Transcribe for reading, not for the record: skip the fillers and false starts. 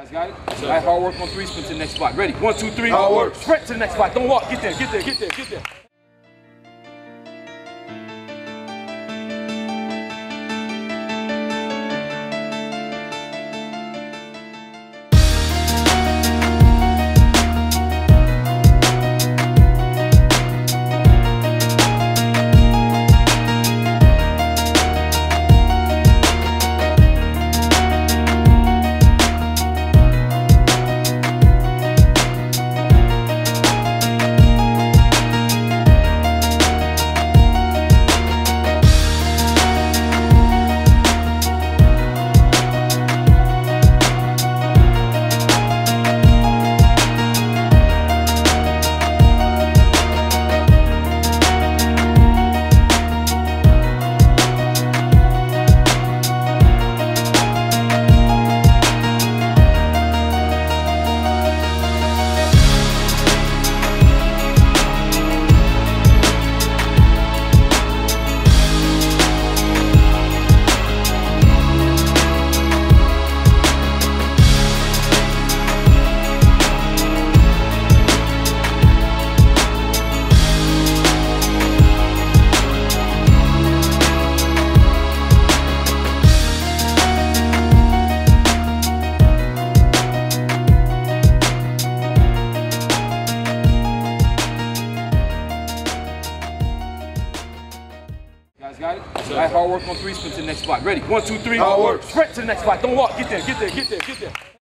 Guys got it? All right, hard work on three, sprint to the next spot. Ready? 1, 2, 3. Hard work. Sprint to the next spot. Don't walk. Get there, get there, get there, get there. Guys got it? All right, hard work on three, sprint to the next spot. Ready? 1, 2, 3. Hard work. Sprint to the next spot. Don't walk. Get there, get there, get there, get there.